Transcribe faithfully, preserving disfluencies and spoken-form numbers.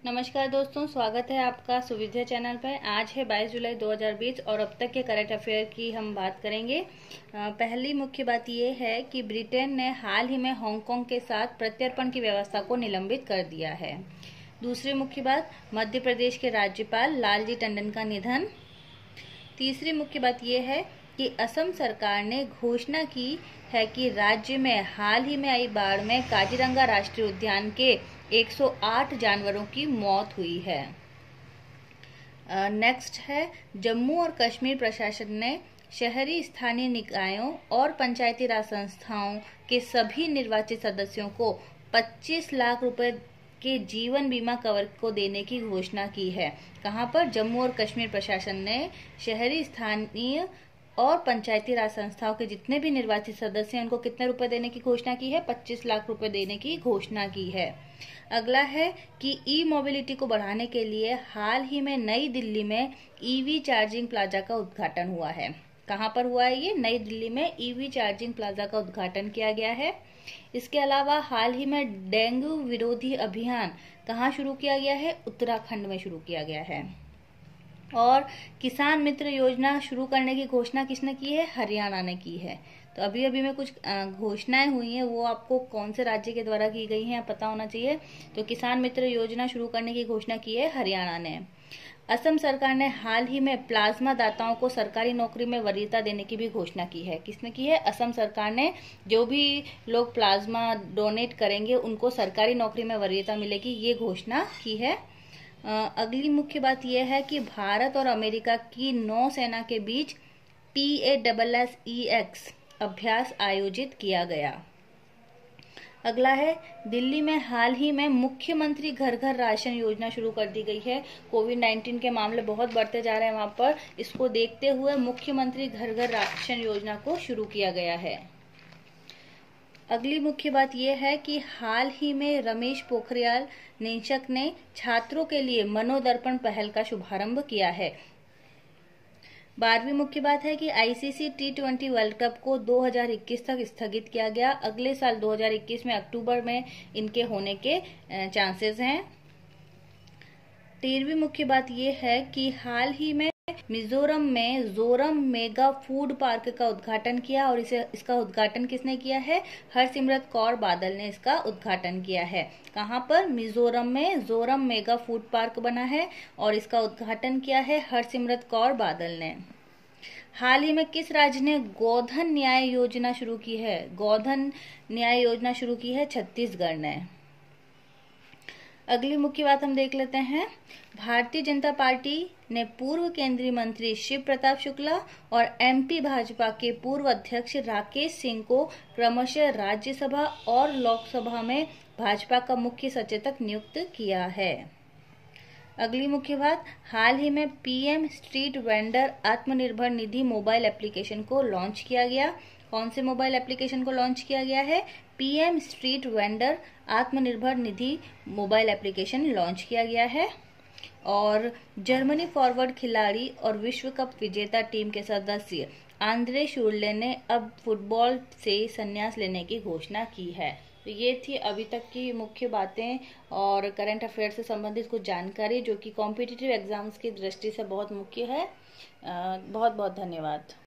नमस्कार दोस्तों, स्वागत है आपका सुविधा चैनल पर। आज है बाईस जुलाई दो हज़ार बीस और अब तक के करंट अफेयर की हम बात करेंगे। पहली मुख्य बात यह है कि ब्रिटेन ने हाल ही में हांगकांग के साथ प्रत्यर्पण की व्यवस्था को निलंबित कर दिया है। दूसरी मुख्य बात, मध्य प्रदेश के राज्यपाल लालजी टंडन का निधन। तीसरी मुख्य बात यह है कि असम सरकार ने घोषणा की है कि राज्य में हाल ही में आई बाढ़ में काजीरंगा राष्ट्रीय उद्यान के एक सौ आठ जानवरों की मौत हुई है। नेक्स्ट है, जम्मू और कश्मीर प्रशासन ने शहरी स्थानीय निकायों और पंचायती राज संस्थाओं के सभी निर्वाचित सदस्यों को पच्चीस लाख रुपए के जीवन बीमा कवर को देने की घोषणा की है। कहां पर? जम्मू और कश्मीर प्रशासन ने शहरी स्थानीय और पंचायती राज संस्थाओं के जितने भी निर्वाचित सदस्य हैं उनको कितने रुपए देने की घोषणा की है? पच्चीस लाख रुपए देने की घोषणा की है। अगला है कि ई मोबिलिटी को बढ़ाने के लिए हाल ही में नई दिल्ली में ईवी चार्जिंग प्लाजा का उद्घाटन हुआ है। कहां पर हुआ है ये? नई दिल्ली में ईवी चार्जिंग प्लाजा का उद्घाटन किया गया है। इसके अलावा हाल ही में डेंगू विरोधी अभियान कहां शुरू किया गया है? उत्तराखंड में शुरू किया गया है। और किसान मित्र योजना शुरू करने की घोषणा किसने की है? हरियाणा ने की है। तो अभी अभी में कुछ घोषणाएं हुई हैं, वो आपको कौन से राज्य के द्वारा की गई हैं पता होना चाहिए। तो किसान मित्र योजना शुरू करने की घोषणा की है हरियाणा ने। असम सरकार ने हाल ही में प्लाज्मा दाताओं को सरकारी नौकरी में वरीयता देने की भी घोषणा की है। किसने की है? असम सरकार ने। जो भी लोग प्लाज्मा डोनेट करेंगे उनको सरकारी नौकरी में वरीयता मिलेगी, ये घोषणा की है। अगली मुख्य बात यह है कि भारत और अमेरिका की नौसेना के बीच T A double S E X अभ्यास आयोजित किया गया। अगला है, दिल्ली में हाल ही में मुख्यमंत्री घर घर राशन योजना शुरू कर दी गई है। कोविड नाइन्टीन के मामले बहुत बढ़ते जा रहे हैं वहां पर, इसको देखते हुए मुख्यमंत्री घर घर राशन योजना को शुरू किया गया है। अगली मुख्य बात यह है कि हाल ही में रमेश पोखरियाल निशंक ने छात्रों के लिए मनोदर्पण पहल का शुभारंभ किया है। बारहवीं मुख्य बात है कि ICC T twenty world cup को दो हज़ार इक्कीस तक स्थगित किया गया। अगले साल दो हज़ार इक्कीस में अक्टूबर में इनके होने के चांसेस हैं। तेरहवीं मुख्य बात यह है कि हाल ही में मिजोरम में जोरम मेगा फूड पार्क का उद्घाटन किया और इसे इसका उद्घाटन किसने किया है? हरसिमरत कौर बादल ने इसका उद्घाटन किया है। कहां पर? मिजोरम में जोरम मेगा फूड पार्क बना है और इसका उद्घाटन किया है हरसिमरत कौर बादल ने। हाल ही में किस राज्य ने गोधन न्याय योजना शुरू की है? गोधन न्याय योजना शुरू की है छत्तीसगढ़ ने। अगली मुख्य बात हम देख लेते हैं। भारतीय जनता पार्टी ने पूर्व केंद्रीय मंत्री शिव प्रताप शुक्ला और एमपी भाजपा के पूर्व अध्यक्ष राकेश सिंह को क्रमशः राज्यसभा और लोकसभा में भाजपा का मुख्य सचेतक नियुक्त किया है। अगली मुख्य बात, हाल ही में PM street vendor Atmanirbhar Nidhi mobile application को लॉन्च किया गया। कौन से मोबाइल एप्लीकेशन को लॉन्च किया गया है? PM street vendor Atmanirbhar Nidhi mobile application launch किया गया है। और जर्मनी फॉरवर्ड खिलाड़ी और विश्व कप विजेता टीम के सदस्य आंद्रे शुरले ने अब फुटबॉल से संन्यास लेने की घोषणा की है। तो ये थी अभी तक की मुख्य बातें और करंट अफेयर से संबंधित कुछ जानकारी जो कि कॉम्पिटिटिव एग्जाम्स की दृष्टि से बहुत मुख्य है। बहुत बहुत धन्यवाद।